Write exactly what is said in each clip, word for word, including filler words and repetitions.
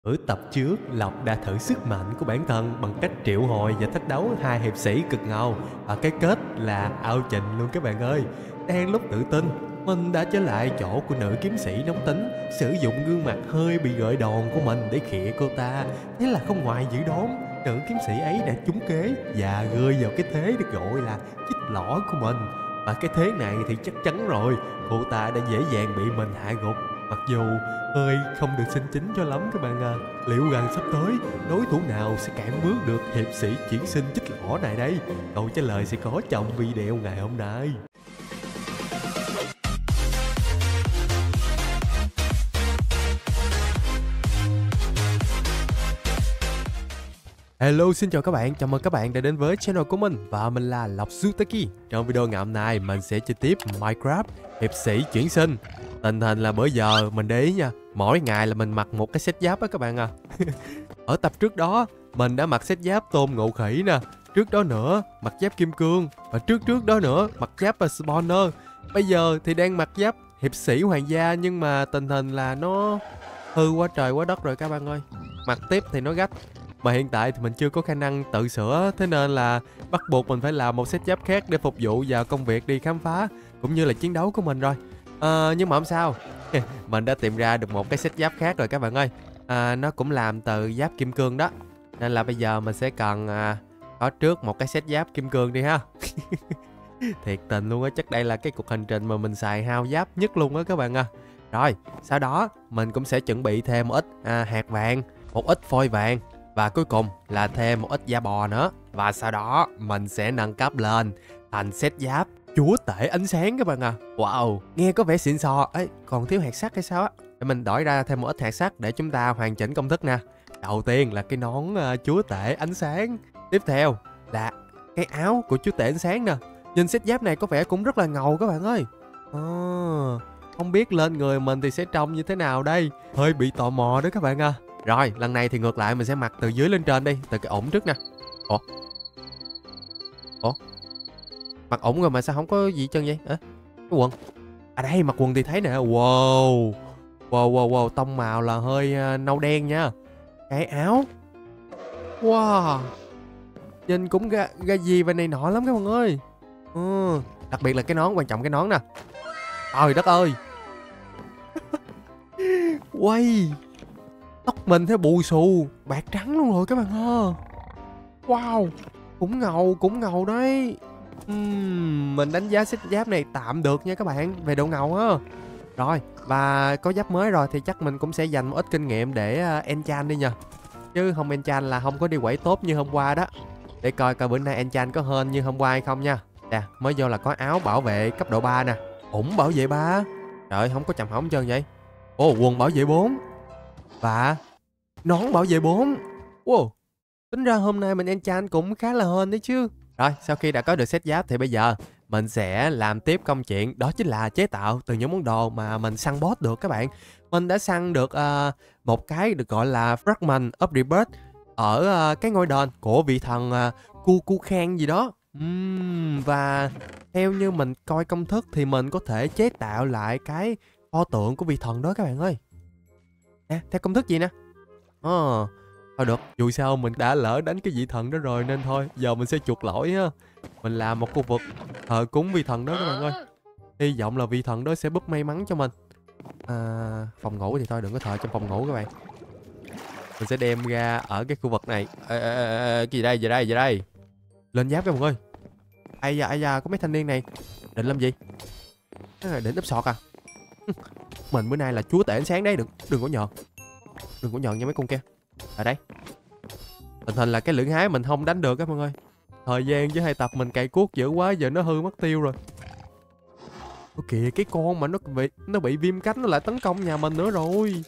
Ở tập trước, Lộc đã thử sức mạnh của bản thân bằng cách triệu hồi và thách đấu hai hiệp sĩ cực ngầu, và cái kết là ao trình luôn các bạn ơi. Đang lúc tự tin, mình đã trở lại chỗ của nữ kiếm sĩ nóng tính, sử dụng gương mặt hơi bị gợi đòn của mình để khịa cô ta. Thế là không ngoài dự đoán, nữ kiếm sĩ ấy đã trúng kế và rơi vào cái thế được gọi là chích lỏ của mình. Và cái thế này thì chắc chắn rồi, cô ta đã dễ dàng bị mình hạ gục. Mặc dù hơi không được xinh chính cho lắm các bạn à. Liệu rằng sắp tới đối thủ nào sẽ cản bước được hiệp sĩ chuyển sinh chích lỏ này đây? Câu trả lời sẽ có trong video ngày hôm nay. Hello, xin chào các bạn, chào mừng các bạn đã đến với channel của mình và mình là Lộc Sutaki. Trong video ngày hôm nay mình sẽ chơi tiếp Minecraft hiệp sĩ chuyển sinh. Tình hình là bữa giờ mình để ý nha, mỗi ngày là mình mặc một cái set giáp á các bạn à. Ở tập trước đó mình đã mặc set giáp tôm ngộ khỉ nè, trước đó nữa mặc giáp kim cương, và trước trước đó nữa mặc giáp và spawner. Bây giờ thì đang mặc giáp hiệp sĩ hoàng gia, nhưng mà tình hình là nó hư quá trời quá đất rồi các bạn ơi. Mặc tiếp thì nó gách, mà hiện tại thì mình chưa có khả năng tự sửa, thế nên là bắt buộc mình phải làm một set giáp khác để phục vụ vào công việc đi khám phá cũng như là chiến đấu của mình rồi. À, nhưng mà không sao, mình đã tìm ra được một cái set giáp khác rồi các bạn ơi. À, nó cũng làm từ giáp kim cương đó, nên là bây giờ mình sẽ cần à, có trước một cái set giáp kim cương đi ha. Thiệt tình luôn á, chắc đây là cái cuộc hành trình mà mình xài hao giáp nhất luôn á các bạn à. Rồi sau đó mình cũng sẽ chuẩn bị thêm một ít à, hạt vàng, một ít phôi vàng, và cuối cùng là thêm một ít da bò nữa. Và sau đó mình sẽ nâng cấp lên thành set giáp chúa tể ánh sáng các bạn à. Wow, nghe có vẻ xịn sò. Ấy, còn thiếu hạt sắt hay sao á? Để mình đổi ra thêm một ít hạt sắt để chúng ta hoàn chỉnh công thức nè. Đầu tiên là cái nón uh, chúa tể ánh sáng. Tiếp theo là cái áo của chúa tể ánh sáng nè. Nhìn set giáp này có vẻ cũng rất là ngầu các bạn ơi. À, không biết lên người mình thì sẽ trông như thế nào đây? Hơi bị tò mò đó các bạn à. Rồi, lần này thì ngược lại mình sẽ mặc từ dưới lên trên đi, từ cái ủng trước nè. Ủa? Ủa? Mặc ủng rồi mà sao không có gì chân vậy? À, cái quần. À đây, mặc quần thì thấy nè. Wow. Wow, wow, wow, tông màu là hơi uh, nâu đen nha. Cái áo. Wow. Nhìn cũng ga, ga gì và này nọ lắm các bạn ơi. Ừ, đặc biệt là cái nón, quan trọng cái nón nè. Trời đất ơi. Quay. Tóc mình thấy bù xù, bạc trắng luôn rồi các bạn ơi. Wow, cũng ngầu, cũng ngầu đấy. uhm, Mình đánh giá set giáp này tạm được nha các bạn, về độ ngầu á. Rồi, và có giáp mới rồi thì chắc mình cũng sẽ dành một ít kinh nghiệm để uh, enchant đi nha. Chứ không enchant là không có đi quẩy tốt như hôm qua đó. Để coi coi bữa nay enchant có hên như hôm qua hay không nha. Nè, mới vô là có áo bảo vệ cấp độ ba nè. Ủng bảo vệ ba. Trời ơi, không có chầm hỏng trơn vậy. Ồ, quần bảo vệ bốn. Và nón bảo vệ bốn. Wow, tính ra hôm nay mình enchant cũng khá là hên đấy chứ. Rồi, sau khi đã có được set giáp thì bây giờ mình sẽ làm tiếp công chuyện, đó chính là chế tạo từ những món đồ mà mình săn boss được các bạn. Mình đã săn được uh, một cái được gọi là Fragment of Rebirth ở uh, cái ngôi đền của vị thần uh, Cu Cu Khang gì đó. uhm, Và theo như mình coi công thức thì mình có thể chế tạo lại cái pho tượng của vị thần đó các bạn ơi. Nè, theo công thức gì nè. Ờ, thôi được, dù sao mình đã lỡ đánh cái vị thần đó rồi nên thôi, giờ mình sẽ chuộc lỗi ha. Mình làm một khu vực thờ cúng vị thần đó các bạn ơi. Hy vọng là vị thần đó sẽ búp may mắn cho mình. À, phòng ngủ thì thôi đừng có thờ trong phòng ngủ các bạn. Mình sẽ đem ra ở cái khu vực này. Ê, ê, ê, ê, cái gì đây, gì đây, gì đây? Lên giáp các bạn ơi. Ây da, ây da, có mấy thanh niên này. Định làm gì? Định úp sọt à? Mình bữa nay là chúa tể ánh sáng đấy, đừng đừng có nhờ. Đừng có nhờn nha mấy con kia. Ở đây. Tình hình là cái lưỡng hái mình không đánh được các bạn ơi. Thời gian với hai tập mình cày cuốc dữ quá, giờ nó hư mất tiêu rồi. Ôi kìa, cái con mà nó bị nó bị viêm cánh nó lại tấn công nhà mình nữa rồi.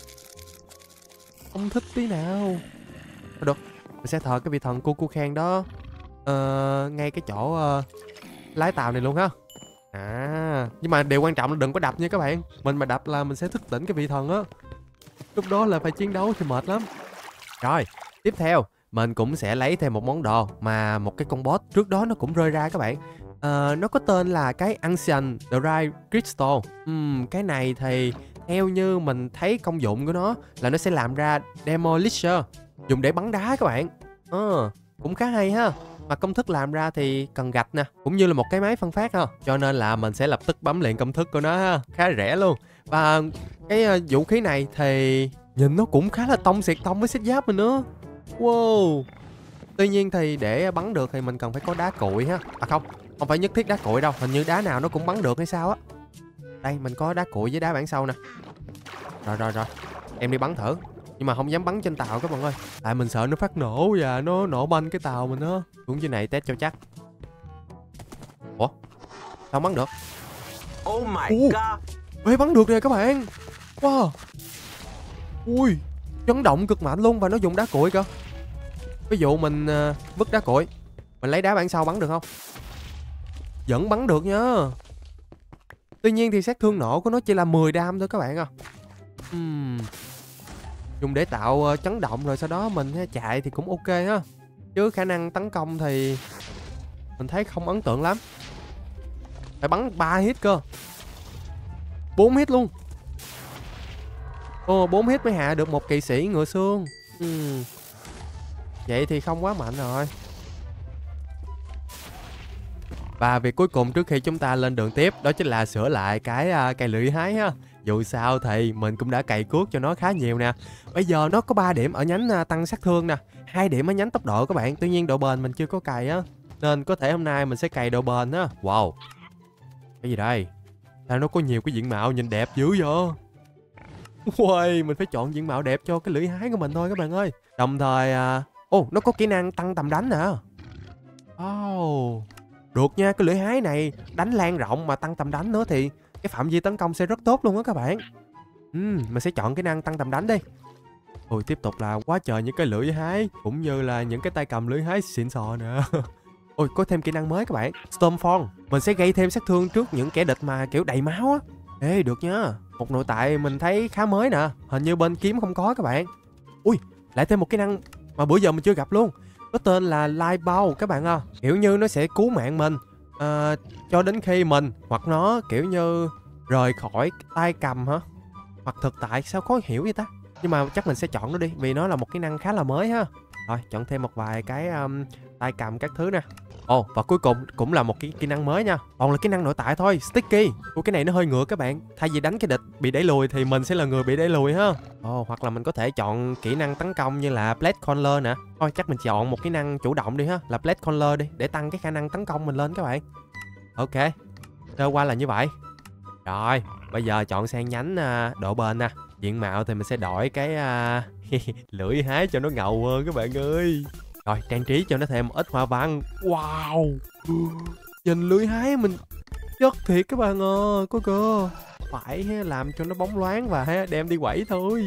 Không thích tí nào. Thôi được, mình sẽ thờ cái vị thần Cu Cu Khang đó ờ, ngay cái chỗ uh, lái tàu này luôn ha. À, nhưng mà điều quan trọng là đừng có đập nha các bạn. Mình mà đập là mình sẽ thức tỉnh cái vị thần á. Lúc đó là phải chiến đấu thì mệt lắm. Rồi, tiếp theo mình cũng sẽ lấy thêm một món đồ mà một cái con boss trước đó nó cũng rơi ra các bạn. à, Nó có tên là cái Ancient Dry Crystal. uhm, Cái này thì theo như mình thấy công dụng của nó là nó sẽ làm ra Demolisher, dùng để bắn đá các bạn. Ờ, cũng khá hay ha. Mà công thức làm ra thì cần gạch nè, cũng như là một cái máy phân phát ha. Cho nên là mình sẽ lập tức bấm luyện công thức của nó ha. Khá rẻ luôn. Và cái uh, vũ khí này thì nhìn nó cũng khá là tông xịt tông với xích giáp mình nữa. Wow. Tuy nhiên thì để bắn được thì mình cần phải có đá cuội ha. À không, không phải nhất thiết đá cuội đâu. Hình như đá nào nó cũng bắn được hay sao á. Đây, mình có đá cuội với đá bản sau nè. Rồi rồi rồi, em đi bắn thử. Nhưng mà không dám bắn trên tàu các bạn ơi. Tại mình sợ nó phát nổ và nó nổ banh cái tàu mình á. Xuống dưới này test cho chắc. Ủa? Sao không bắn được? Oh my Ủa? god. Ê, bắn được nè các bạn. Wow. Ui, chấn động cực mạnh luôn và nó dùng đá cuội cơ. Ví dụ mình uh, vứt đá cuội, mình lấy đá bản sau bắn được không? Vẫn bắn được nha. Tuy nhiên thì sát thương nổ của nó chỉ là mười đam thôi các bạn à. Uhm. Dùng để tạo uh, chấn động rồi sau đó mình uh, chạy thì cũng ok ha. Chứ khả năng tấn công thì mình thấy không ấn tượng lắm. Phải bắn ba hit cơ. bốn hit luôn. Ồ, bốn hit mới hạ được một kỵ sĩ ngựa xương. uhm. Vậy thì không quá mạnh rồi. Và việc cuối cùng trước khi chúng ta lên đường tiếp đó chính là sửa lại cái uh, cây lưỡi hái ha. Dù sao thì mình cũng đã cày cuốc cho nó khá nhiều nè. Bây giờ nó có ba điểm ở nhánh uh, tăng sát thương nè, hai điểm ở nhánh tốc độ các bạn. Tuy nhiên độ bền mình chưa có cày á, nên có thể hôm nay mình sẽ cày độ bền á. Wow. Cái gì đây? Sao nó có nhiều cái diện mạo nhìn đẹp dữ vậy? Uầy, mình phải chọn diện mạo đẹp cho cái lưỡi hái của mình thôi các bạn ơi. Đồng thời uh... ồ, oh, nó có kỹ năng tăng tầm đánh nè. Oh, được nha, cái lưỡi hái này đánh lan rộng mà tăng tầm đánh nữa thì cái phạm vi tấn công sẽ rất tốt luôn á các bạn. uhm, Mình sẽ chọn kỹ năng tăng tầm đánh đi. Ôi, tiếp tục là quá trời những cái lưỡi hái, cũng như là những cái tay cầm lưỡi hái xịn sò nè. Ôi, có thêm kỹ năng mới các bạn, Stormform. Mình sẽ gây thêm sát thương trước những kẻ địch mà kiểu đầy máu á. Ê, được nha. Một nội tại mình thấy khá mới nè, hình như bên kiếm không có các bạn. Ui, lại thêm một kỹ năng mà bữa giờ mình chưa gặp luôn. Nó tên là Lightbow các bạn à. Kiểu như nó sẽ cứu mạng mình à, cho đến khi mình hoặc nó kiểu như rời khỏi tay cầm hả? Hoặc thực tại, sao khó hiểu vậy ta? Nhưng mà chắc mình sẽ chọn nó đi, vì nó là một kỹ năng khá là mới ha. Rồi, chọn thêm một vài cái um, tay cầm các thứ nè. Ồ, oh, và cuối cùng cũng là một cái kỹ năng mới nha. Còn là kỹ năng nội tại thôi, Sticky. Ủa, cái này nó hơi ngược các bạn. Thay vì đánh cái địch bị đẩy lùi thì mình sẽ là người bị đẩy lùi ha. Ồ, oh, hoặc là mình có thể chọn kỹ năng tấn công như là Blade Caller nè. Thôi chắc mình chọn một kỹ năng chủ động đi ha, là Blade Caller đi, để tăng cái khả năng tấn công mình lên các bạn. Ok, sơ qua là như vậy. Rồi, bây giờ chọn sang nhánh uh, độ bền nè. Diện mạo thì mình sẽ đổi cái uh, lưỡi hái cho nó ngầu hơn các bạn ơi. Rồi, trang trí cho nó thêm một ít hoa văn. Wow, nhìn lưỡi hái mình chất thiệt các bạn ơi. Có cơ, phải làm cho nó bóng loáng và đem đi quẩy thôi.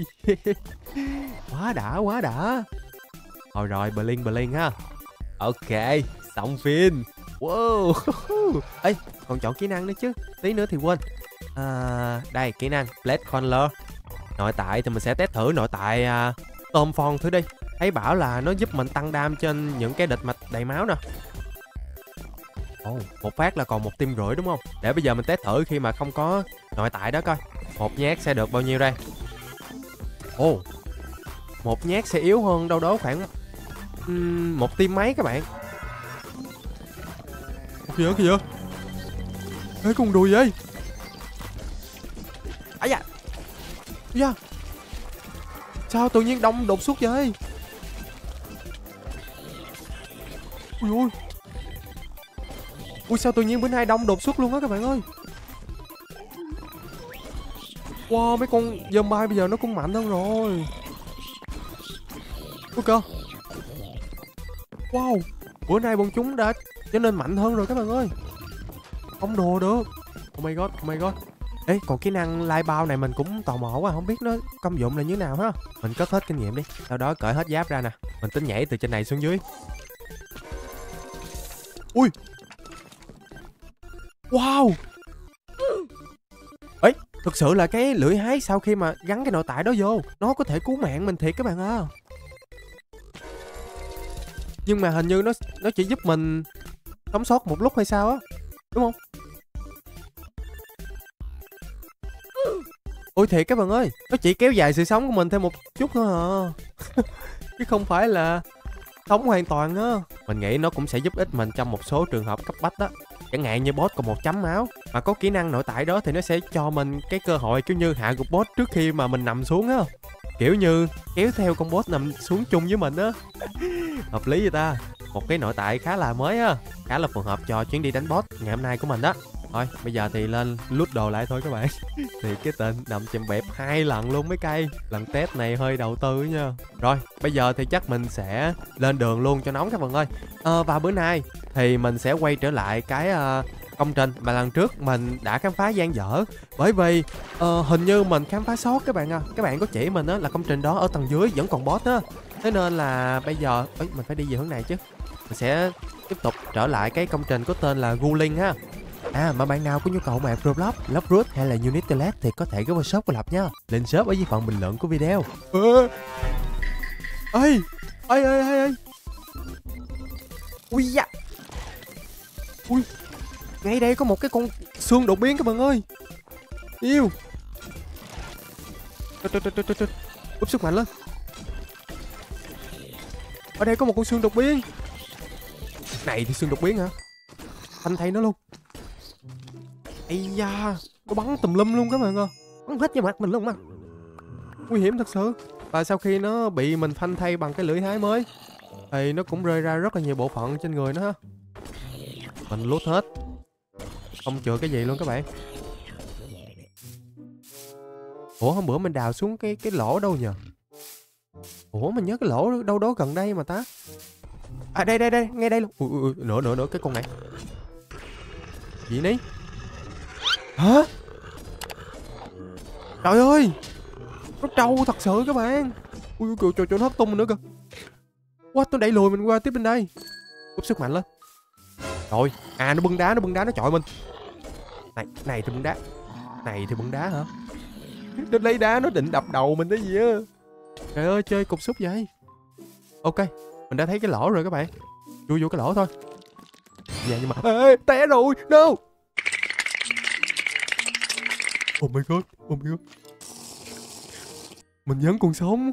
Quá đã, quá đã. Rồi rồi, bling bling ha. Ok, xong phim. Wow. Ê, còn chọn kỹ năng nữa chứ, tí nữa thì quên. À, đây, kỹ năng Blade Caller. Nội tại thì mình sẽ test thử nội tại uh, Stormform thử đi. Thấy bảo là nó giúp mình tăng đam trên những cái địch mạch đầy máu nè. Ồ, oh, một phát là còn một tim rưỡi đúng không? Để bây giờ mình test thử khi mà không có nội tại đó coi. Một nhát sẽ được bao nhiêu đây? Ồ, oh, một nhát sẽ yếu hơn đâu đó khoảng um, một tim mấy các bạn. Kìa kìa. Ê, con đùi vậy? Ây da. Ây da. Sao tự nhiên đông đột xuất vậy? Ui ui. Ui, sao tự nhiên bữa nay đông đột xuất luôn á các bạn ơi. Wow, mấy con zombie bây giờ nó cũng mạnh hơn rồi. Ui cơ. Wow, bữa nay bọn chúng đã trở nên mạnh hơn rồi các bạn ơi. Không đùa được. Oh my god, oh my god. Ê, còn kỹ năng Lightbow này mình cũng tò mò quá, không biết nó công dụng là như thế nào ha. Mình kết hết kinh nghiệm đi, sau đó cởi hết giáp ra nè. Mình tính nhảy từ trên này xuống dưới. Ui. Wow. Ê, thực sự là cái lưỡi hái sau khi mà gắn cái nội tại đó vô, nó có thể cứu mạng mình thiệt các bạn à. Nhưng mà hình như nó nó chỉ giúp mình sống sót một lúc hay sao á, đúng không? Ôi thiệt các bạn ơi, nó chỉ kéo dài sự sống của mình thêm một chút thôi à. Chứ không phải là sống hoàn toàn á. Mình nghĩ nó cũng sẽ giúp ích mình trong một số trường hợp cấp bách đó. Chẳng hạn như boss còn một chấm máu, mà có kỹ năng nội tại đó thì nó sẽ cho mình cái cơ hội kiểu như hạ gục boss trước khi mà mình nằm xuống á. Kiểu như kéo theo con boss nằm xuống chung với mình á. Hợp lý vậy ta. Một cái nội tại khá là mới á, khá là phù hợp cho chuyến đi đánh boss ngày hôm nay của mình đó. Thôi bây giờ thì lên loot đồ lại thôi các bạn. Thì cái tên nằm chèm bẹp hai lần luôn mấy cây. Lần test này hơi đầu tư nha. Rồi bây giờ thì chắc mình sẽ lên đường luôn cho nóng các bạn ơi. Ờ, và bữa nay thì mình sẽ quay trở lại cái uh, công trình mà lần trước mình đã khám phá dang dở. Bởi vì uh, hình như mình khám phá sót các bạn à. Các bạn có chỉ mình á là công trình đó ở tầng dưới vẫn còn boss á. Thế nên là bây giờ ấy, mình phải đi về hướng này chứ. Mình sẽ tiếp tục trở lại cái công trình có tên là Guling ha. À mà bạn nào có nhu cầu map Roblox, Lockroot hay là Unity Lab thì có thể ghé qua shop của Lập nha. Link shop ở dưới phần bình luận của video. Ê ê ê ê ê. Ui da. Ui. Ngay đây có một cái con xương đột biến các bạn ơi. Yêu. Búp sức mạnh lên. Ở đây có một con xương đột biến. Này thì xương đột biến hả? Anh thấy nó luôn. Ây da, nó bắn tùm lum luôn các bạn ơi. Bắn hết vào mặt mình luôn mà. Nguy hiểm thật sự. Và sau khi nó bị mình phanh thay bằng cái lưỡi hái mới thì nó cũng rơi ra rất là nhiều bộ phận trên người nó ha. Mình lút hết. Không chừa cái gì luôn các bạn. Ủa hôm bữa mình đào xuống cái cái lỗ đâu nhờ? Ủa mình nhớ cái lỗ đâu đó gần đây mà ta. À đây đây đây, ngay đây luôn. Ui, ui, nữa nữa nữa cái con này. Gì ní? Hả? Trời ơi. Nó trâu thật sự các bạn. Ui trời trời, trời nó hất tung mình nữa kìa. What, nó đẩy lùi mình qua tiếp bên đây. Úp sức mạnh lên. Rồi, à nó bưng đá, nó bưng đá nó chọi mình. Này, này thì bưng đá. Này thì bưng đá hả? Nó lấy đá nó định đập đầu mình đó gì á. Trời ơi, chơi cục xúc vậy. Ok, mình đã thấy cái lỗ rồi các bạn. Chui vô cái lỗ thôi. Dạ nhưng mà ê, té rồi, no. Oh my god, oh my god. Mình vẫn còn sống.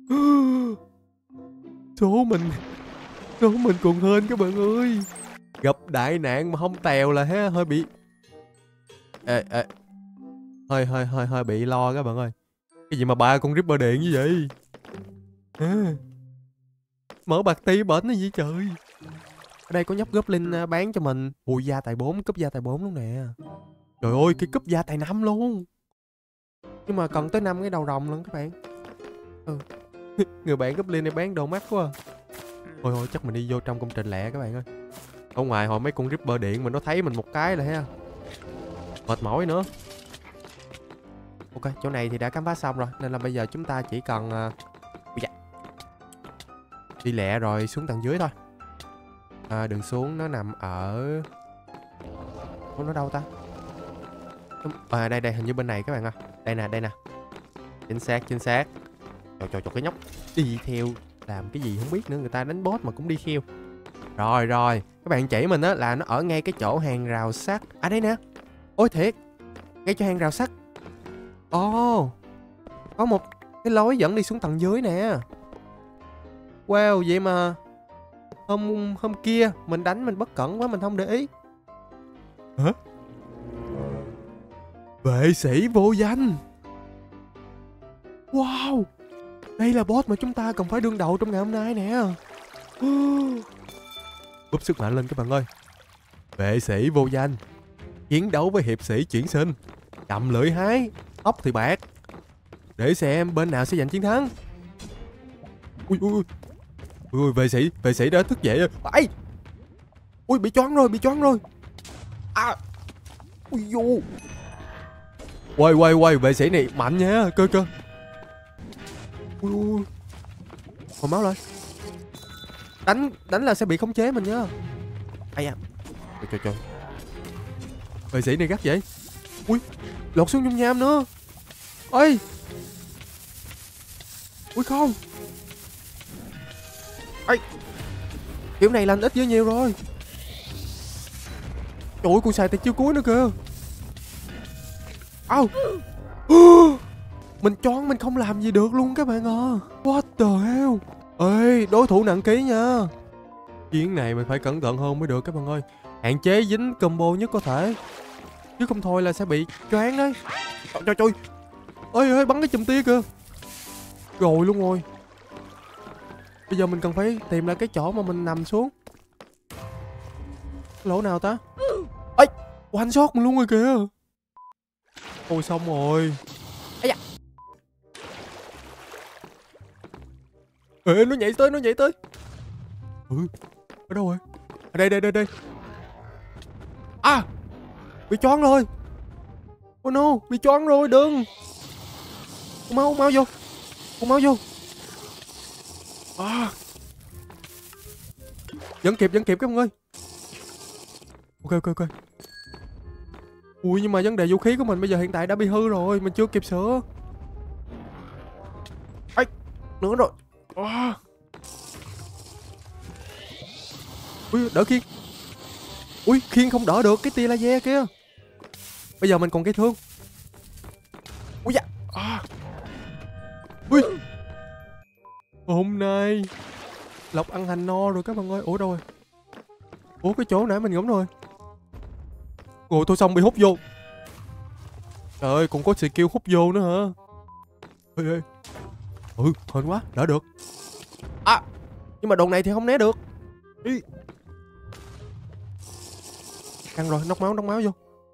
Số mình Số mình còn hên các bạn ơi. Gặp đại nạn mà không tèo là ha, hơi bị ê, ê. Hơi hơi hơi hơi bị lo các bạn ơi. Cái gì mà ba con Ripper điện như vậy à. Mở bạc tí bển cái gì trời. Ở đây có nhóc Goblin bán cho mình. Ui gia tài bốn, cúp gia tài bốn luôn nè. Trời ơi cái cúp gia tài năm luôn. Nhưng mà cần tới năm cái đầu rồng luôn các bạn. Ừ. Người bạn Goblin này bán đồ mắc quá. Thôi thôi chắc mình đi vô trong công trình lẹ các bạn ơi. Ở ngoài hồi mấy con Ripper điện mà nó thấy mình một cái là ha. Mệt mỏi nữa. Ok chỗ này thì đã khám phá xong rồi. Nên là bây giờ chúng ta chỉ cần uh... dạ. đi lẹ rồi xuống tầng dưới thôi. À, đường xuống nó nằm ở... Ủa, nó đâu ta? À đây đây hình như bên này các bạn ơi. Đây nè đây nè. Chính xác chính xác. Trời trời trời cái nhóc đi theo làm cái gì không biết nữa. Người ta đánh boss mà cũng đi theo. Rồi rồi. Các bạn chỉ mình á là nó ở ngay cái chỗ hàng rào sắt. À đây nè. Ôi thiệt. Ngay chỗ hàng rào sắt. Ồ oh, có một cái lối dẫn đi xuống tầng dưới nè. Wow vậy mà Hôm hôm kia mình đánh mình bất cẩn quá mình không để ý. Hả? Vệ sĩ vô danh. Wow. Đây là boss mà chúng ta cần phải đương đầu trong ngày hôm nay nè. Búp sức mạnh lên các bạn ơi. Vệ sĩ vô danh. Chiến đấu với hiệp sĩ chuyển sinh. Cầm lưỡi hái. Tóc thì bạc. Để xem bên nào sẽ giành chiến thắng. Ui ui ui. Ui vệ sĩ, vệ sĩ đã thức dậy rồi. Ai? Ui bị choáng rồi, bị choáng rồi. À. Ui vô. Quay quay quay, vệ sĩ này mạnh nha, cơ cơ. Ui ui. Hồi máu lên. Đánh đánh là sẽ bị khống chế mình nhá. Ai à. Trời trời trời. Vệ sĩ này gắt vậy. Ui, lọt xuống nhung nham nữa. Ơi. Ui không. Ây. Kiểu này lành ít với nhiều rồi. Trời ơi, cô xài tay chiêu cuối nữa kìa. Au. Mình choáng, mình không làm gì được luôn các bạn à. What the hell. Ê, đối thủ nặng ký nha. Chiến này mình phải cẩn thận hơn mới được các bạn ơi. Hạn chế dính combo nhất có thể, chứ không thôi là sẽ bị choáng đấy. Trời trời trời. Ơi ơi, bắn cái chùm tia kìa. Rồi luôn rồi. Bây giờ mình cần phải tìm lại cái chỗ mà mình nằm xuống. Lỗ nào ta? Ê, one shot mình luôn rồi kìa. Ôi xong rồi. Ây da. Ê, nó nhảy tới, nó nhảy tới. Ừ, ở đâu rồi? Ở đây, đây, đây, đây. À, bị choáng rồi. Oh no, bị choáng rồi, đừng. Uống máu, uống máu vô. Uống máu vô. À. Vẫn kịp, vẫn kịp các bạn ơi. Ok, ok, ok. Ui, nhưng mà vấn đề vũ khí của mình bây giờ hiện tại đã bị hư rồi. Mình chưa kịp sửa. Ây, nữa rồi. À. Ui, đỡ Khiên. Ui, Khiên không đỡ được cái tia laser kia. Bây giờ mình còn cái thương. Ui da. À. Ui. Hôm nay Lộc ăn hành no rồi các bạn ơi. Ủa đâu rồi? Ủa cái chỗ nãy mình ngắm rồi. Ủa thôi xong bị hút vô. Trời ơi, còn có skill hút vô nữa hả? Ê, ê. Ừ, hên quá, đỡ được. À, nhưng mà đòn này thì không né được. Đi. Căng rồi, nóc máu, nóc máu vô.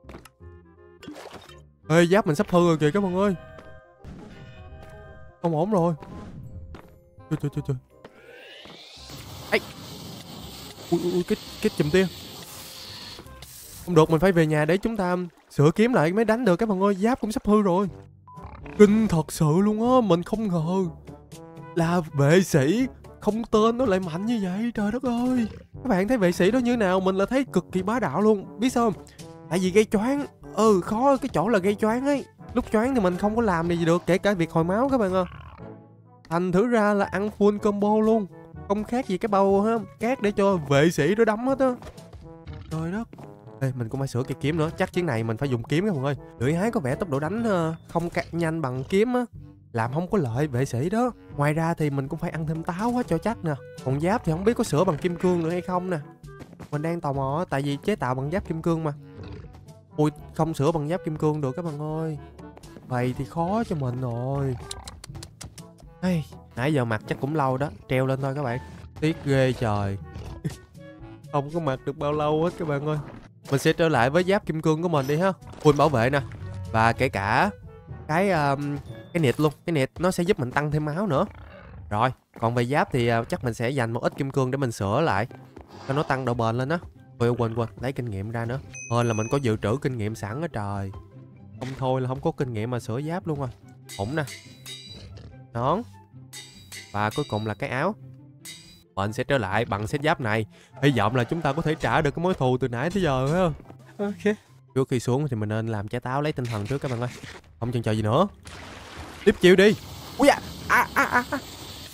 Ê, giáp mình sắp hư rồi kìa các bạn ơi. Không ổn rồi. Trời trời trời trời. Ây. Ui, ui, ui, cái, cái chùm tia. Không được, mình phải về nhà để chúng ta sửa kiếm lại mới đánh được các bạn ơi. Giáp cũng sắp hư rồi. Kinh thật sự luôn á. Mình không ngờ là vệ sĩ không tên nó lại mạnh như vậy. Trời đất ơi. Các bạn thấy vệ sĩ đó như nào? Mình là thấy cực kỳ bá đạo luôn. Biết sao không? Tại vì gây choáng. Ừ, khó cái chỗ là gây choáng ấy. Lúc choáng thì mình không có làm gì được, kể cả việc hồi máu các bạn ơi. Thành thử ra là ăn full combo luôn. Không khác gì cái bao ha cát để cho vệ sĩ nó đấm hết á. Trời đất. Ê, mình cũng phải sửa cây kiếm nữa. Chắc chiến này mình phải dùng kiếm các bạn ơi. Lưỡi hái có vẻ tốc độ đánh không nhanh bằng kiếm á, làm không có lợi vệ sĩ đó. Ngoài ra thì mình cũng phải ăn thêm táo á cho chắc nè. Còn giáp thì không biết có sửa bằng kim cương nữa hay không nè. Mình đang tò mò tại vì chế tạo bằng giáp kim cương mà. Ui, không sửa bằng giáp kim cương được các bạn ơi. Vậy thì khó cho mình rồi. Hey, nãy giờ mặc chắc cũng lâu đó. Treo lên thôi các bạn. Tiếc ghê trời. Không có mặc được bao lâu hết các bạn ơi. Mình sẽ trở lại với giáp kim cương của mình đi ha. Full bảo vệ nè. Và kể cả cái um, cái nịt luôn. Cái nịt nó sẽ giúp mình tăng thêm máu nữa. Rồi, còn về giáp thì uh, chắc mình sẽ dành một ít kim cương để mình sửa lại cho nó tăng độ bền lên á. Ôi quên quên, lấy kinh nghiệm ra nữa. Hên là mình có dự trữ kinh nghiệm sẵn ở trời. Không thôi là không có kinh nghiệm mà sửa giáp luôn à. Ổn nè. Nón. Và cuối cùng là cái áo. Mình sẽ trở lại bằng set giáp này. Hy vọng là chúng ta có thể trả được cái mối thù từ nãy tới giờ phải không? Ok. Trước khi xuống thì mình nên làm trái táo lấy tinh thần trước các bạn ơi. Không chần chờ gì nữa. Tiếp chiêu đi. Ui da. À, à, à, à.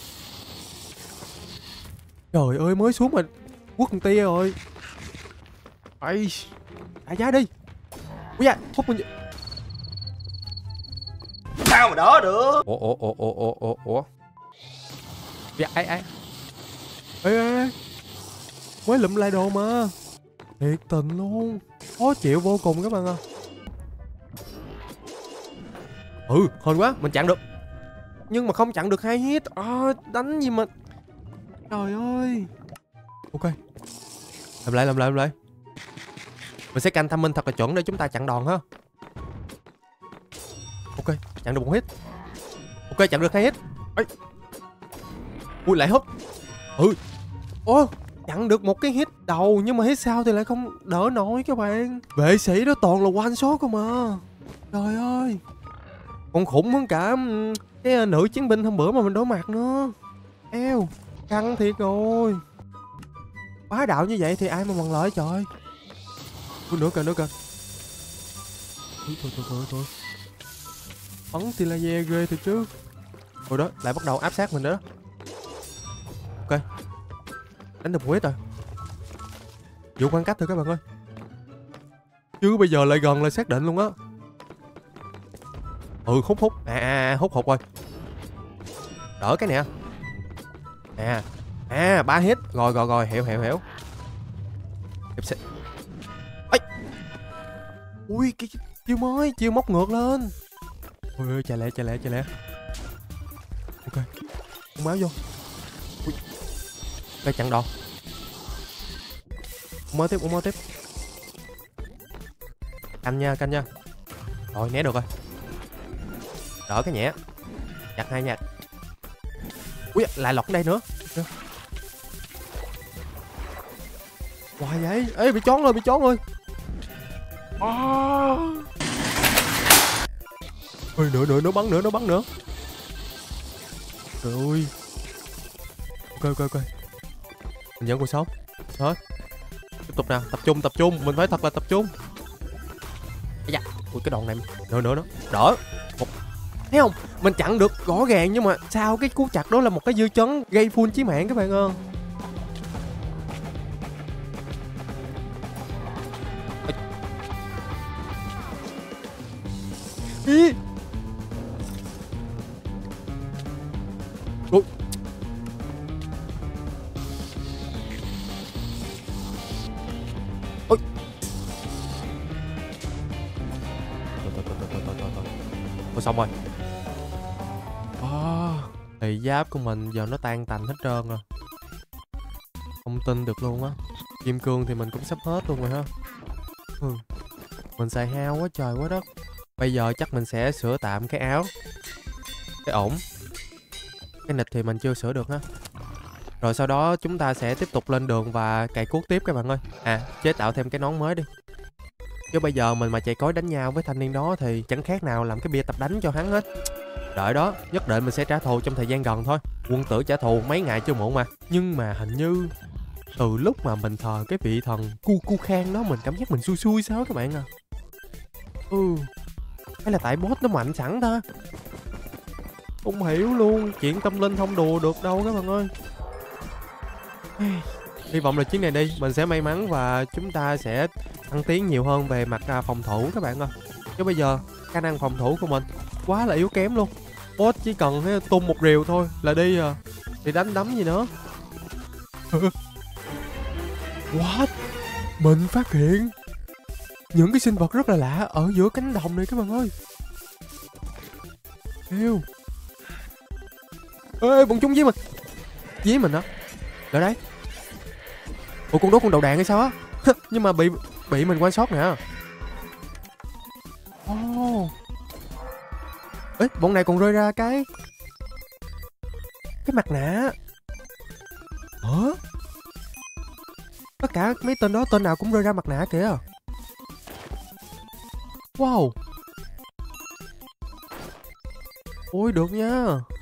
Trời ơi, mới xuống mà quất một tia rồi. Ây, trả giá đi. Ui da, hút mình. Sao mà đỡ được? Ủa ủa ủa ủa ủa ủa ủa. Dạ ai ai. Ê ê ê. Mới lụm lại đồ mà. Thiệt tình luôn. Khó chịu vô cùng các bạn ạ. Ừ, hên quá, mình chặn được. Nhưng mà không chặn được hai hit. À, đánh gì mà. Trời ơi. Ok. Làm lại, làm lại, làm lại. Mình sẽ canh timing thật là chuẩn để chúng ta chặn đòn ha. Ok, chặn được một hit. Ok, chặn được hai hit. Ê. Ui, lại hút. Ừ. Ô, chặn được một cái hit đầu nhưng mà hit sau thì lại không đỡ nổi các bạn. Vệ sĩ đó toàn là one shot không mà. Trời ơi. Còn khủng hơn cả cái nữ chiến binh hôm bữa mà mình đối mặt nữa. Eo, căng thiệt rồi. Bá đạo như vậy thì ai mà bằng lợi trời. Ui, nữa kìa, nữa kìa. Thôi, thôi, thôi, thôi, thôi. Bắn tia laser ghê thiệt chứ. Rồi đó, lại bắt đầu áp sát mình nữa. Ok. Đánh được quét rồi. Giữ khoảng cách thôi các bạn ơi. Chứ bây giờ lại gần là xác định luôn á. Ừ, hút hút. À, à, à hút hụt rồi. Đỡ cái nè. À. À, ba hit. Rồi rồi rồi, hiểu hiểu hiểu. Sẽ... Ây. Ui, cái chiêu mới, chiêu móc ngược lên. Ôi ơi, chạy lẹ chạy lẹ chạy lẹ. Ok. Ung máu vô. Ui. Cái chặn đòn. Ung máu tiếp, ung máu tiếp. Canh nha, canh nha. Rồi, né được rồi. Đỡ cái nhẹ. Chặt hai nha. Ui, lại lọt đây nữa. Hoài vậy. Ê, bị chón rồi, bị chón rồi. À. Ôi, nữa nữa, nó bắn nữa, nó bắn nữa. Trời ơi. Ok, ok, ok. Mình vẫn còn sống. Thôi. Tiếp tục nào, tập trung, tập trung. Mình phải thật là tập trung. Ây da. Ui, cái đòn này. Nữa, nữa, nữa. Đỡ. Một. Thấy không? Mình chặn được rõ ràng nhưng mà sao cái cú chặt đó là một cái dư chấn gây full chí mạng các bạn ơi. Ý. Ôi. Ôi. Thôi xong rồi. À, thì giáp của mình giờ nó tan tành hết trơn rồi. Không tin được luôn á. Kim cương thì mình cũng sắp hết luôn rồi ha. Ừ. Mình xài hao quá trời quá đất. Bây giờ chắc mình sẽ sửa tạm cái áo. Cái ổn. Cái nịch thì mình chưa sửa được ha. Rồi sau đó chúng ta sẽ tiếp tục lên đường và cày cuốc tiếp các bạn ơi. À, chế tạo thêm cái nón mới đi. Chứ bây giờ mình mà chạy cối đánh nhau với thanh niên đó thì chẳng khác nào làm cái bia tập đánh cho hắn hết. Đợi đó, nhất định mình sẽ trả thù trong thời gian gần thôi. Quân tử trả thù mấy ngày chưa muộn mà. Nhưng mà hình như từ lúc mà mình thờ cái vị thần Cu Cu Khang đó, mình cảm giác mình xui xui sao các bạn à. Ừ. Hay là tại boss nó mạnh sẵn ta? Không hiểu luôn. Chuyện tâm linh không đùa được đâu các bạn ơi. Hy vọng là chuyến này đi mình sẽ may mắn và chúng ta sẽ thăng tiến nhiều hơn về mặt phòng thủ các bạn ơi. Chứ bây giờ khả năng phòng thủ của mình quá là yếu kém luôn. Boss chỉ cần tung một rìu thôi là đi à. Thì đánh đấm gì nữa. What? Mình phát hiện những cái sinh vật rất là lạ ở giữa cánh đồng này các bạn ơi. Yêu. Ê, bọn chúng với mình. Với mình hả? Ở đấy. Ủa, con đó con đầu đạn hay sao á? Nhưng mà bị bị mình quan sát nè. Oh. Ê, bọn này còn rơi ra cái cái mặt nạ. Hả? Tất cả mấy tên đó tên nào cũng rơi ra mặt nạ kìa. Wow. Ôi được nha.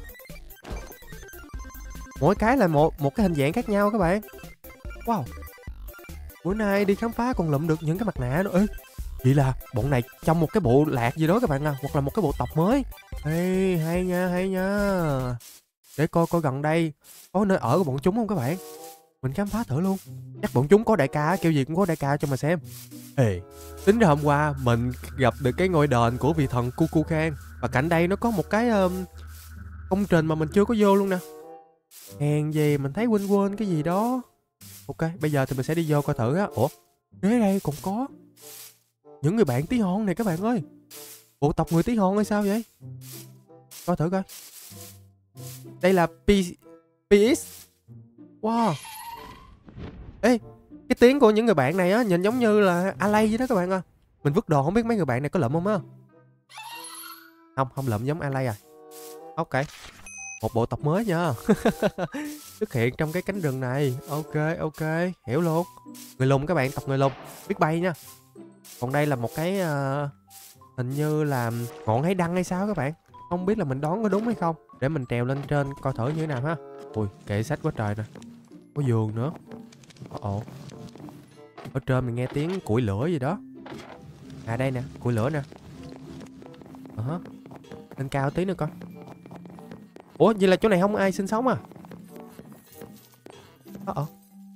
Mỗi cái là một một cái hình dạng khác nhau các bạn. Wow. Bữa nay đi khám phá còn lụm được những cái mặt nạ nữa. Ê, vậy là bọn này trong một cái bộ lạc gì đó các bạn à, hoặc là một cái bộ tộc mới. Ê, hay nha, hay nha. Để coi coi gần đây có nơi ở của bọn chúng không các bạn. Mình khám phá thử luôn. Chắc bọn chúng có đại ca, kiểu gì cũng có đại ca cho mà xem. Ê, tính ra hôm qua mình gặp được cái ngôi đền của vị thần Cu Cu Khang. Và cạnh đây nó có một cái um, công trình mà mình chưa có vô luôn nè. Hèn gì mình thấy quên quên cái gì đó. Ok, bây giờ thì mình sẽ đi vô coi thử á. Ủa, ghế đây còn có những người bạn tí hon này các bạn ơi. Bộ tộc người tí hon hay sao vậy? Coi thử coi. Đây là P... pê ét. Wow. Ê, cái tiếng của những người bạn này á nhìn giống như là Alay vậy đó các bạn ơi. Mình vứt đồ không biết mấy người bạn này có lượm không á. Không, không lượm giống Alay à. Ok. Một bộ tộc mới nha. Xuất hiện trong cái cánh rừng này. Ok, ok, hiểu luôn. Người lùn các bạn, tộc người lùn biết bay nha. Còn đây là một cái uh, hình như là ngọn hải đăng hay sao các bạn. Không biết là mình đoán có đúng hay không. Để mình trèo lên trên coi thử như thế nào ha. Ui, kệ sách quá trời nè. Có giường nữa. Ồ. Ở trên mình nghe tiếng củi lửa gì đó. À đây nè, củi lửa nè. Ờ uh-huh. Lên cao tí nữa coi. Ủa, vậy là chỗ này không ai sinh sống à? Ờ ờ.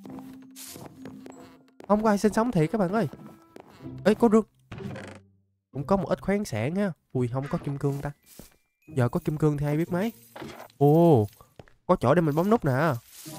Không có ai sinh sống thiệt các bạn ơi. Ê, có rương. cũng có một ít khoáng sản ha. Ui, không có kim cương ta. Giờ có kim cương thì ai biết mấy. Ồ, có chỗ để mình bấm nút nè.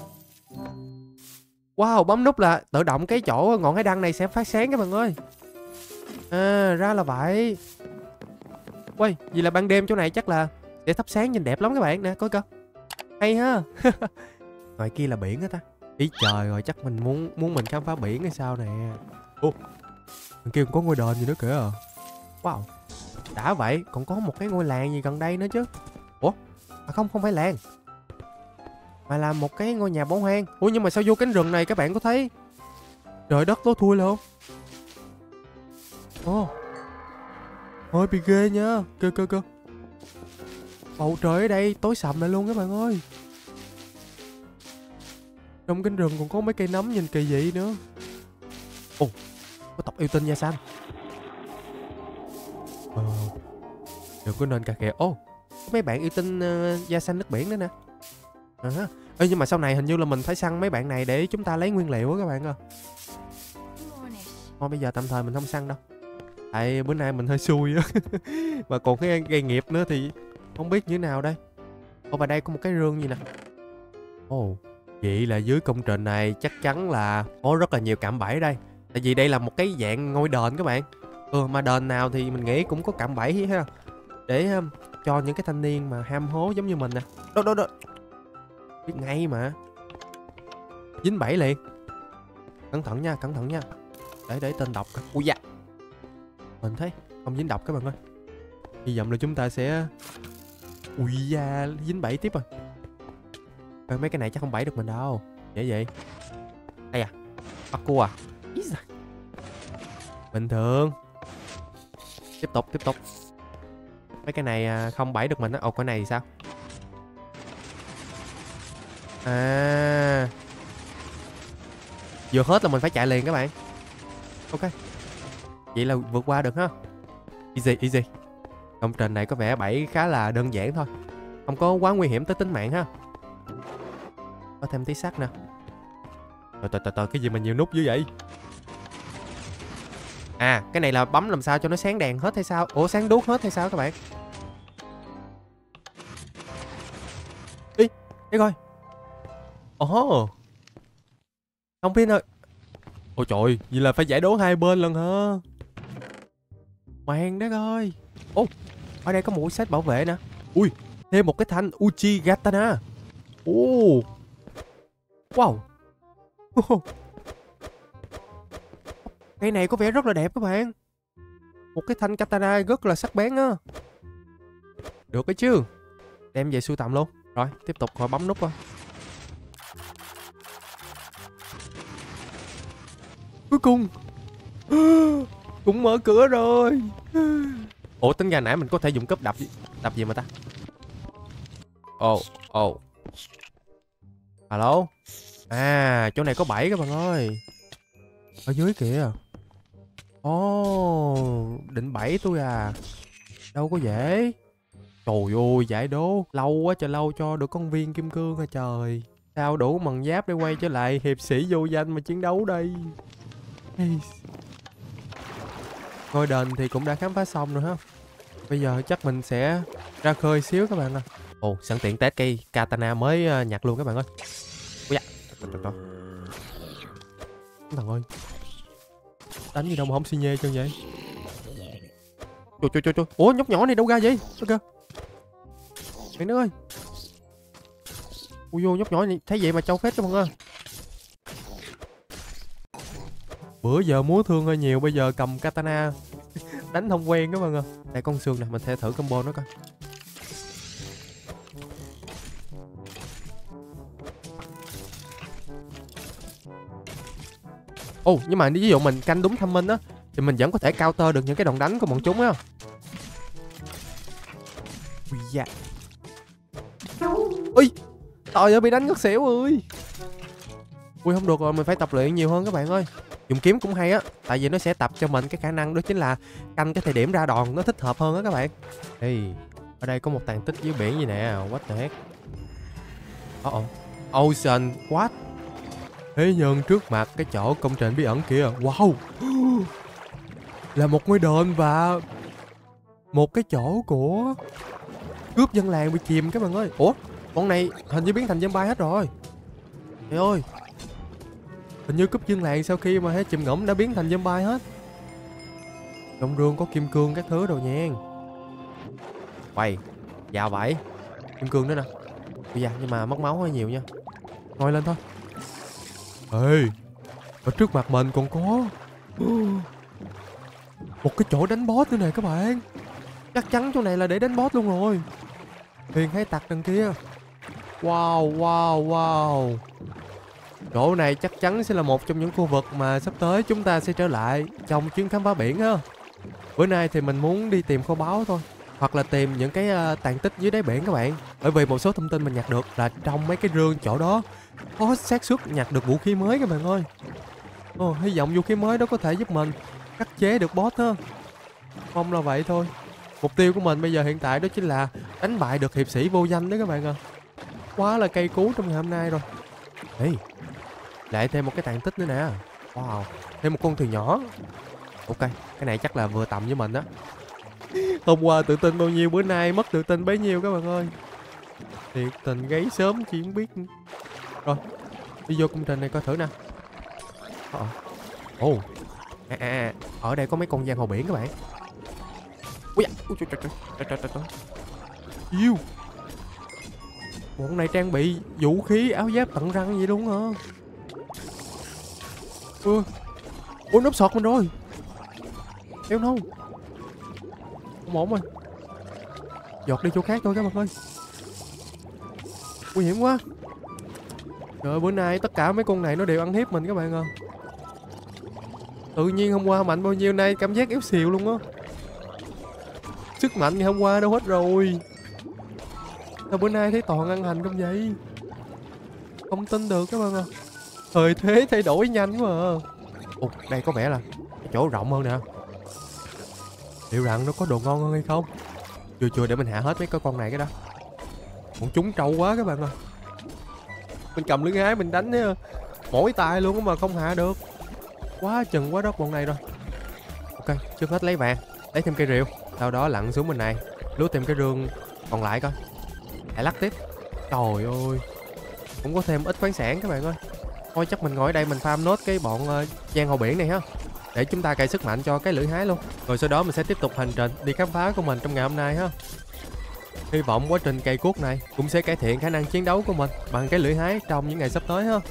Wow, bấm nút là tự động cái chỗ ngọn hải đăng này sẽ phát sáng các bạn ơi. À, ra là vậy. Ui, vì là ban đêm chỗ này chắc là sẽ thắp sáng nhìn đẹp lắm các bạn nè, coi cơ. Hay ha. Ngoài kia là biển á ta. Ý trời rồi, chắc mình muốn muốn mình khám phá biển hay sao nè. Ồ, bên kia còn có ngôi đền gì nữa kìa. Wow, đã vậy, còn có một cái ngôi làng gì gần đây nữa chứ. Ủa, à không, không phải làng, mà là một cái ngôi nhà bỏ hoang. Ủa nhưng mà sao vô cánh rừng này các bạn có thấy trời đất tối thui luôn. Ồ, ôi bị ghê nha. Cơ cơ cơ, bầu trời ở đây tối sầm lại luôn các bạn ơi. Trong cánh rừng còn có mấy cây nấm nhìn kỳ dị nữa. Ồ, có tộc yêu tinh da xanh. Ờ, đừng có nên cà khịa. Ô, mấy bạn yêu tinh uh, da xanh nước biển nữa nè. À, ê, nhưng mà sau này hình như là mình phải săn mấy bạn này để chúng ta lấy nguyên liệu á các bạn ơi. Thôi bây giờ tạm thời mình không săn đâu. Tại bữa nay mình hơi xui á. Mà còn cái gây nghiệp nữa thì không biết như thế nào đây. Ồ, và đây có một cái rương gì nè. Ồ, vậy là dưới công trình này chắc chắn là có rất là nhiều cạm bẫy đây. Tại vì đây là một cái dạng ngôi đền các bạn. Ừ, mà đền nào thì mình nghĩ cũng có cạm bẫy ha. Để um, cho những cái thanh niên mà ham hố giống như mình nè. Đó, đó, đó. Biết ngay mà. Dính bẫy liền. Cẩn thận nha, cẩn thận nha. Để để tên độc. Ui da. Mình thấy không dính độc các bạn ơi. Hy vọng là chúng ta sẽ... Ui da, dính bẫy tiếp rồi. Ê, mấy cái này chắc không bẫy được mình đâu. Dễ vậy. Đây à, bắt cua à. Bình thường. Tiếp tục, tiếp tục. Mấy cái này không bẫy được mình á. Ồ, cái này thì sao? À, vừa hết là mình phải chạy liền các bạn. Ok, vậy là vượt qua được ha. Easy, easy. Công trình này có vẻ bẫy khá là đơn giản thôi, không có quá nguy hiểm tới tính mạng ha. Có thêm tí sắt nè. Từ từ từ từ, cái gì mà nhiều nút dữ vậy? À, cái này là bấm làm sao cho nó sáng đèn hết hay sao? Ủa, sáng đuốc hết hay sao các bạn? Ý, để coi. Ồ, không biết ơi. Ôi trời, vậy là phải giải đố hai bên lần hả? Màn đất ơi. Ô, ở đây có một set bảo vệ nè. Ui, thêm một cái thanh Uchigatana. Ồ, wow. Cái này có vẻ rất là đẹp các bạn. Một cái thanh katana rất là sắc bén á. Được cái chứ. Đem về sưu tầm luôn. Rồi, tiếp tục khỏi bấm nút coi. Cuối cùng cũng mở cửa rồi. Ủa, tính ra nãy mình có thể dùng cúp đập đập gì mà ta. Ồ, ồ. Alo. À, chỗ này có bẫy các bạn ơi. Ở dưới kìa. Ồ, định bẫy tôi à. Đâu có dễ. Trời ơi, giải đố lâu quá trời lâu cho được con viên kim cương hả trời. Sao đủ mần giáp để quay trở lại hiệp sĩ vô danh mà chiến đấu đây. Ngôi đền thì cũng đã khám phá xong rồi ha. Bây giờ chắc mình sẽ ra khơi xíu các bạn ạ. Ồ, sẵn tiện test cây katana mới nhặt luôn các bạn ơi. Ui da. Thằng ơi, đánh gì đâu mà không xi nhê chân vậy. Trời trời trời trời. Ủa, nhóc nhỏ này đâu ra vậy? Ok. Mày nữa ơi. Ui vô, nhóc nhỏ này thấy vậy mà trâu phết các bạn ơi. Bữa giờ múa thương hơi nhiều, bây giờ cầm katana đánh không quen các bạn ơi. Đây con xương nè, mình sẽ thử combo nó coi. Ồ, oh, nhưng mà ví dụ mình canh đúng tham minh á thì mình vẫn có thể counter được những cái đòn đánh của bọn chúng á. Ui da. Ui, trời ơi, bị đánh ngất xỉu ơi. Ui, không được rồi, mình phải tập luyện nhiều hơn các bạn ơi. Dùng kiếm cũng hay á, tại vì nó sẽ tập cho mình cái khả năng đó chính là canh cái thời điểm ra đòn nó thích hợp hơn á các bạn. Ê, ở đây có một tàn tích dưới biển gì nè, what the heck. Oh oh, Ocean, what? Thế nhân trước mặt cái chỗ công trình bí ẩn kia. Wow, là một ngôi đền và Một cái chỗ của cướp dân làng bị chìm các bạn ơi. Ủa, bọn này hình như biến thành zombie hết rồi. Trời ơi, hình như cướp dân làng sau khi mà hết chìm ngỗng đã biến thành zombie hết. Trong rương có kim cương các thứ đồ nha. Quay, vào vậy. Kim cương nữa nè. Bây giờ nhưng mà mất máu hơi nhiều nha. Ngồi lên thôi. Ê, ở trước mặt mình còn có một cái chỗ đánh boss nữa nè các bạn. Chắc chắn chỗ này là để đánh boss luôn rồi. Thuyền hải tặc đằng kia. Wow, wow, wow. Chỗ này chắc chắn sẽ là một trong những khu vực mà sắp tới chúng ta sẽ trở lại trong chuyến khám phá biển ha. Bữa nay thì mình muốn đi tìm kho báu thôi, hoặc là tìm những cái uh, tàn tích dưới đáy biển các bạn. Bởi vì một số thông tin mình nhặt được là trong mấy cái rương chỗ đó có xác suất nhặt được vũ khí mới các bạn ơi. Ồ, hy vọng vũ khí mới đó có thể giúp mình khắc chế được boss ha. Mong là vậy thôi. Mục tiêu của mình bây giờ hiện tại đó chính là đánh bại được hiệp sĩ vô danh đó các bạn ạ. À. Quá là cây cú trong ngày hôm nay rồi. Ê, lại thêm một cái tàn tích nữa nè. Wow, thêm một con thuyền nhỏ. Ok, cái này chắc là vừa tầm với mình đó. Hôm qua tự tin bao nhiêu, bữa nay mất tự tin bấy nhiêu các bạn ơi. Thiệt tình gáy sớm chỉ không biết. Rồi, đi vô công trình này coi thử nè. Ồ, oh. à, à, à, ở đây có mấy con giang hồ biển các bạn. Ui, ui trời, trời, trời, trời, trời, trời. Yêu. Bọn này trang bị vũ khí áo giáp tận răng vậy đúng hả? Ừ. Ủa, núp sọt mình rồi. Eo nâu. Không ổn rồi. Giọt đi chỗ khác thôi các bạn ơi. Nguy hiểm quá. Trời ơi, bữa nay tất cả mấy con này nó đều ăn hiếp mình các bạn à. Tự nhiên hôm qua mạnh bao nhiêu nay cảm giác yếu xìu luôn á. Sức mạnh ngày hôm qua đâu hết rồi. Sao bữa nay thấy toàn ăn hành không vậy? Không tin được các bạn à. Thời thế thay đổi nhanh quá à. Ồ, đây có vẻ là chỗ rộng hơn nè. Liệu rằng nó có đồ ngon hơn hay không? Chưa chưa, để mình hạ hết mấy cái con này cái đó. Bọn chúng trâu quá các bạn à. Mình cầm lưỡi hái mình đánh mỗi tay luôn mà không hạ được. Quá chừng quá đất bọn này rồi. Ok, trước hết lấy vàng, lấy thêm cây rìu, sau đó lặn xuống bên này, lút thêm cái rương còn lại coi. Lại lắc tiếp. Trời ơi, cũng có thêm ít khoáng sản các bạn ơi. Thôi chắc mình ngồi ở đây mình farm nốt cái bọn uh, giang hồ biển này ha, để chúng ta cày sức mạnh cho cái lưỡi hái luôn. Rồi sau đó mình sẽ tiếp tục hành trình đi khám phá của mình trong ngày hôm nay ha. Hy vọng quá trình cày cuốc này cũng sẽ cải thiện khả năng chiến đấu của mình bằng cái lưỡi hái trong những ngày sắp tới ha.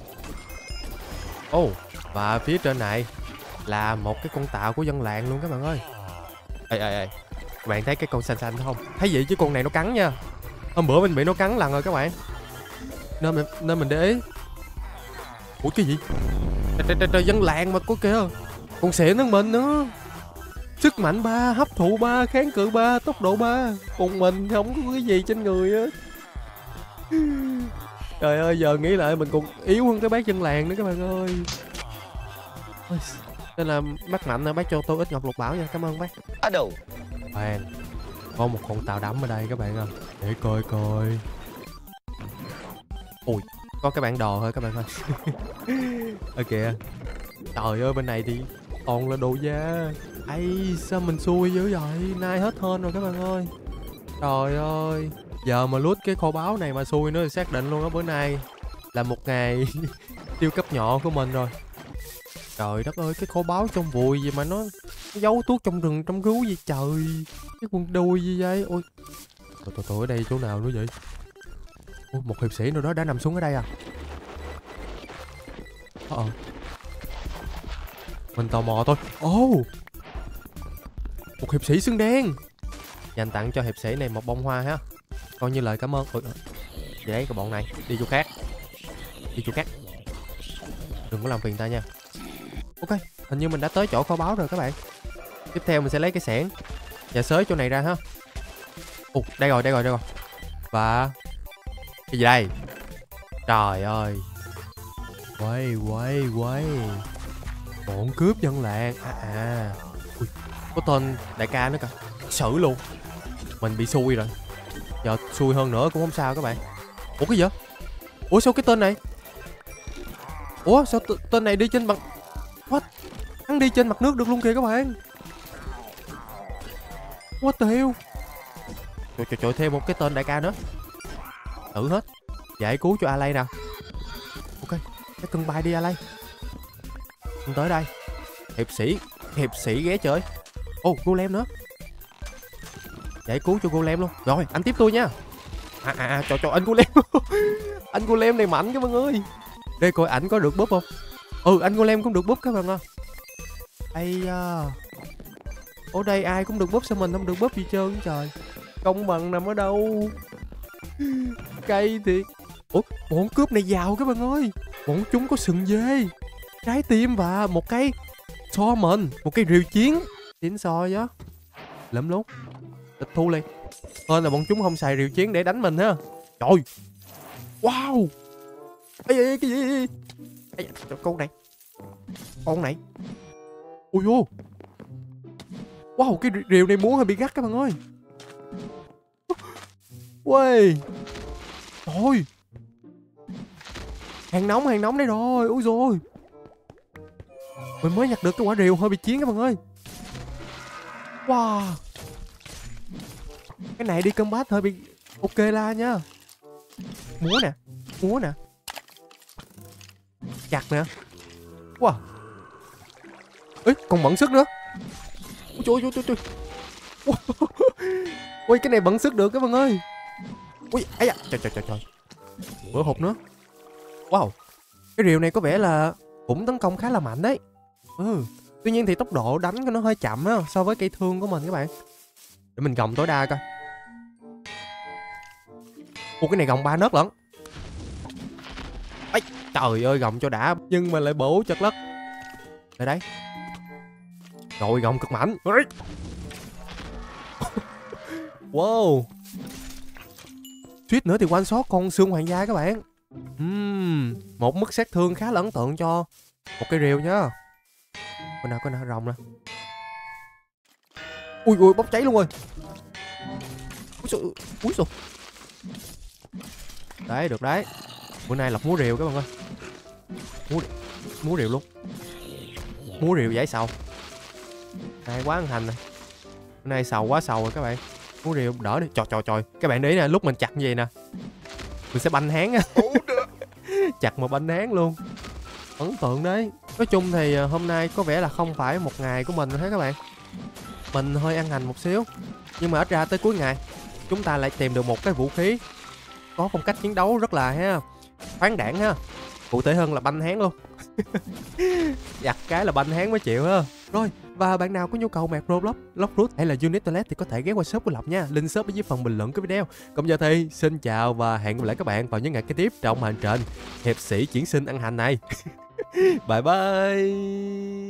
Ồ, oh, và phía trên này là một cái con tạo của dân làng luôn các bạn ơi. Ê ê ê, các bạn thấy cái con xanh xanh không? Thấy vậy chứ con này nó cắn nha. Hôm bữa mình bị nó cắn lần rồi các bạn, nên mình, nên mình để ý. Ủa cái gì? Trời, trời, trời, trời, dân làng mà có kìa. Còn xịn hơn mình nữa. Sức mạnh ba, hấp thụ ba, kháng cự ba, tốc độ ba. Còn mình không có cái gì trên người á. Trời ơi, giờ nghĩ lại mình còn yếu hơn cái bác dân làng nữa các bạn ơi. Nên là bác mạnh, bác cho tôi ít ngọc lục bảo nha, cảm ơn bác. Ở đâu? Khoan, có một con tàu đắm ở đây các bạn ơi, để coi coi. Ui, có cái bản đồ thôi các bạn ơi. Ở kìa. Trời ơi, bên này thì toàn là đồ da. Ây, sao mình xui dữ vậy? Nay hết hên rồi các bạn ơi. Trời ơi, giờ mà lút cái kho báu này mà xui nữa thì xác định luôn á, bữa nay là một ngày siêu cấp nhỏ của mình rồi. Trời đất ơi, cái kho báu trong vùi gì mà nó, nó giấu tuốt trong rừng trong gấu gì trời. Cái quần đùi gì vậy? Ôi, trời, trời, trời, ở đây chỗ nào nữa vậy? Ôi, một hiệp sĩ nào đó đã nằm xuống ở đây à? Ờ, mình tò mò thôi. Ồ, oh, một hiệp sĩ xương đen. Dành tặng cho hiệp sĩ này một bông hoa ha, coi như lời cảm ơn. Ôi, vậy đấy, cái bọn này đi chỗ khác, đi chỗ khác, đừng có làm phiền ta nha. Ok, hình như mình đã tới chỗ kho báu rồi các bạn. Tiếp theo mình sẽ lấy cái xẻng và xới chỗ này ra ha. Ồ, đây rồi, đây rồi, đây rồi. Và cái gì đây? Trời ơi, quay quay quay, bọn cướp dân làng à à. Ui, có tên đại ca nữa kìa, xử luôn. Mình bị xui rồi, giờ xui hơn nữa cũng không sao các bạn. Ủa cái gì vậy? Ủa sao cái tên này, ủa sao tên này đi trên bằng, what? Hắn đi trên mặt nước được luôn kìa các bạn. What the hell? Trời trời trời, thêm một cái tên đại ca nữa. Thử hết. Giải cứu cho Alay nào. Ok, cái cân bay đi Alay. Mình tới đây. Hiệp sĩ, hiệp sĩ ghé chơi. Ô, oh, golem nữa. Giải cứu cho golem luôn. Rồi, anh tiếp tôi nha. À à, à trời trời, anh golem. Anh golem này mạnh các bạn ơi. Đây coi ảnh có được búp không? Ừ, anh golem cũng được búp các bạn ơi. Ây da. Ở đây ai cũng được búp, sao mình không được búp gì trơn trời. Công bằng nằm ở đâu? Cay thiệt. Ủa, bọn cướp này giàu các bạn ơi. Bọn chúng có sừng dê, trái tim và một cái so mình, một cái rìu chiến. Tiến so chứ. Lắm lúc. Tịch thu liền. Hơn là bọn chúng không xài rìu chiến để đánh mình ha. Trời. Wow. Ê, ê, cái gì? Ê, con này. Con này. Ui ô. Wow, cái rìu này múa hơi bị gắt các bạn ơi. Uầy. Thôi. Hàng nóng, hàng nóng đây rồi. Ui rồi. Mình mới nhặt được cái quả rìu hơi bị chiến các bạn ơi. Wow. Cái này đi combat hơi bị ok la nha. Múa nè. Múa nè. Chặt nè. Wow. Ê, còn bận sức nữa. Ui trời ơi, trời trời. Ui, cái này bận sức được các bạn ơi. Ui, ấy à, trời trời trời trời. Bữa hụt nữa. Wow. Cái rìu này có vẻ là cũng tấn công khá là mạnh đấy. Ừ. Tuy nhiên thì tốc độ đánh của nó hơi chậm á so với cây thương của mình các bạn. Để mình gồng tối đa coi. Ủa, cái này gồng ba nớt lận. Ấy, trời ơi, gồng cho đã. Nhưng mà lại bổ chật lất. Đây đấy. Rồi, gồng cực mạnh. Wow. Suýt nữa thì one shot con xương hoàng gia các bạn. uhm, Một mức sát thương khá là ấn tượng cho một cây rìu nhá. Coi nào, coi nào, rồng nè. Ui ui, bốc cháy luôn rồi. Úi xùi, úi xùi. Đấy, được đấy. Bữa nay lọc múa rìu các bạn ơi. Múa, múa rìu luôn. Múa rìu giải sầu. Hay quá ăn hành này. Bữa nay sầu quá sầu rồi các bạn. Múa rìu đỡ đi. Trời trời trời. Các bạn để ý nè, lúc mình chặt như vậy nè, mình sẽ banh háng á. Chặt một banh háng luôn. Ấn tượng đấy. Nói chung thì hôm nay có vẻ là không phải một ngày của mình thấy các bạn. Mình hơi ăn hành một xíu. Nhưng mà ít ra tới cuối ngày chúng ta lại tìm được một cái vũ khí có phong cách chiến đấu rất là ha, khoáng đạn ha. Cụ thể hơn là banh háng luôn. Giặt cái là banh háng mới chịu ha. Rồi, và bạn nào có nhu cầu mạc Roblox, Lockroot hay là Unit Toilet thì có thể ghé qua shop của Lộc nha. Link shop ở dưới phần bình luận của video. Còn giờ thì xin chào và hẹn gặp lại các bạn vào những ngày kế tiếp trong hành trình hiệp sĩ chuyển sinh ăn hành này. Bye bye.